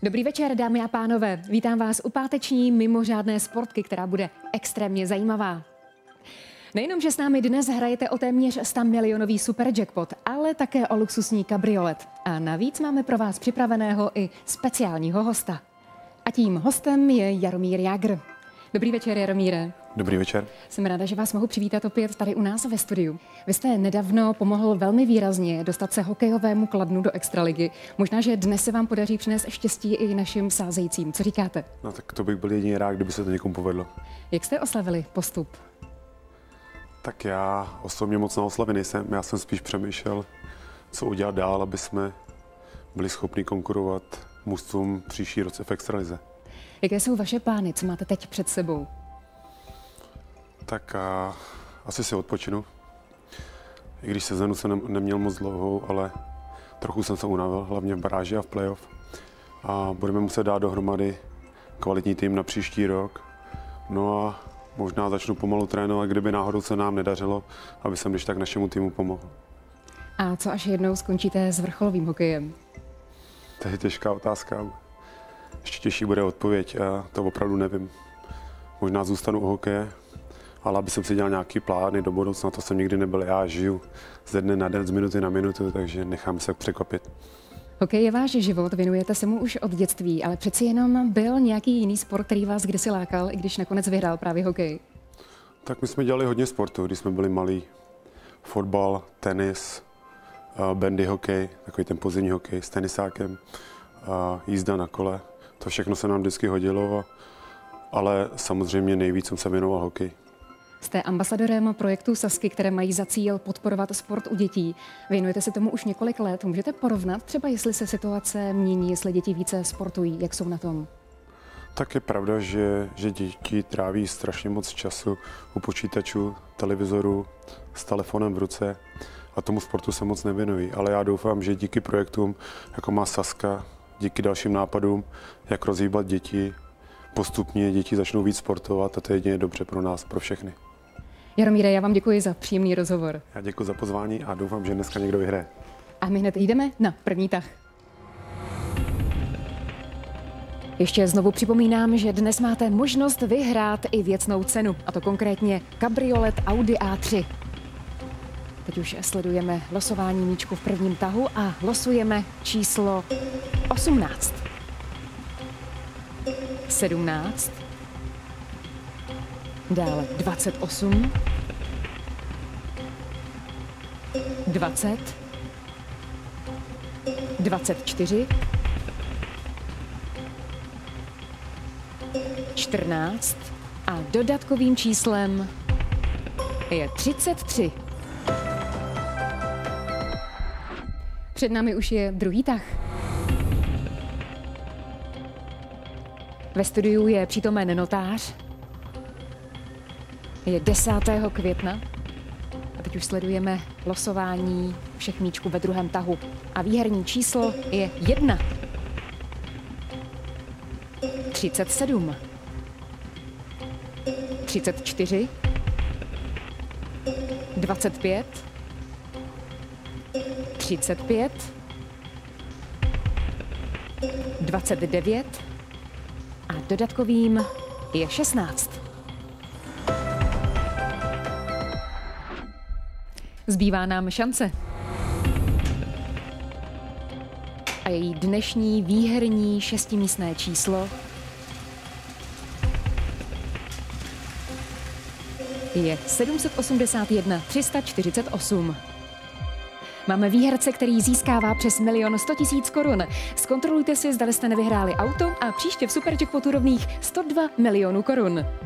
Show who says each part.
Speaker 1: Dobrý večer, dámy a pánové. Vítám vás u páteční mimořádné sportky, která bude extrémně zajímavá. Nejenom, že s námi dnes hrajete o téměř 100 milionový superjackpot, ale také o luxusní kabriolet. A navíc máme pro vás připraveného i speciálního hosta. A tím hostem je Jaromír Jágr. Dobrý večer, Jaromíre.
Speaker 2: Dobrý večer.
Speaker 1: Jsem ráda, že vás mohu přivítat opět tady u nás ve studiu. Vy jste nedávno pomohl velmi výrazně dostat se hokejovému Kladnu do extraligy. Možná, že dnes se vám podaří přinést štěstí i našim sázejícím. Co říkáte?
Speaker 2: No tak to bych byl jedině rád, kdyby se to někomu povedlo.
Speaker 1: Jak jste oslavili postup?
Speaker 2: Tak já osobně moc na oslavy nejsem. Já jsem spíš přemýšlel, co udělat dál, aby jsme byli schopni konkurovat mužstvům příští roce v extralize.
Speaker 1: Jaké jsou vaše plány? Co máte teď před sebou?
Speaker 2: Tak asi si odpočinu. I když sezonu jsem neměl moc dlouhou, ale trochu jsem se unavil, hlavně v baráži a v playoff. A budeme muset dát dohromady kvalitní tým na příští rok. No a možná začnu pomalu trénovat, kdyby náhodou se nám nedařilo, aby jsem když tak našemu týmu pomohl.
Speaker 1: A co až jednou skončíte s vrcholovým hokejem?
Speaker 2: To je těžká otázka. Ještě těžší bude odpověď a to opravdu nevím. Možná zůstanu u hokeje, ale aby jsem si dělal nějaký plány do budoucna, to jsem nikdy nebyl. Já žiju ze dne na den, z minuty na minutu, takže nechám se překvapit.
Speaker 1: Hokej je váš život, věnujete se mu už od dětství, ale přeci jenom byl nějaký jiný sport, který vás kdysi lákal, i když nakonec vyhrál právě hokej?
Speaker 2: Tak my jsme dělali hodně sportu, když jsme byli malí. Fotbal, tenis, bandy hokej, takový ten podzimní hokej s tenisákem, jízda na kole. To všechno se nám vždycky hodilo, ale samozřejmě nejvíc jsem se věnoval hokej.
Speaker 1: Jste ambasadorem projektu Sasky, které mají za cíl podporovat sport u dětí. Věnujete se tomu už několik let. Můžete porovnat třeba, jestli se situace mění, jestli děti více sportují, jak jsou na tom?
Speaker 2: Tak je pravda, že děti tráví strašně moc času u počítačů, televizoru, s telefonem v ruce a tomu sportu se moc nevěnují. Ale já doufám, že díky projektům, jako má Saska, díky dalším nápadům, jak rozhýbat děti, postupně děti začnou víc sportovat a to je jedině dobře pro nás, pro všechny.
Speaker 1: Jaromíre, já vám děkuji za příjemný rozhovor.
Speaker 2: Já děkuji za pozvání a doufám, že dneska někdo vyhraje.
Speaker 1: A my hned jdeme na první tah. Ještě znovu připomínám, že dnes máte možnost vyhrát i věcnou cenu, a to konkrétně kabriolet Audi A3. Teď už sledujeme losování míčku v prvním tahu a losujeme číslo 18, 17, dále 28, 20, 24, 14 a dodatkovým číslem je 33. Před námi už je druhý tah. Ve studiu je přítomen notář. Je 10. května a teď už sledujeme losování všech míčků ve druhém tahu. A výherní číslo je 1, 37, 34, 25, 35, 29 a dodatkovým je 16. Zbývá nám šance. A její dnešní výherní šestimístné číslo je 781 348. Máme výherce, který získává přes 1 100 000 korun. Zkontrolujte si, zda jste nevyhráli auto a příště v superjackpotu rovných 102 milionů korun.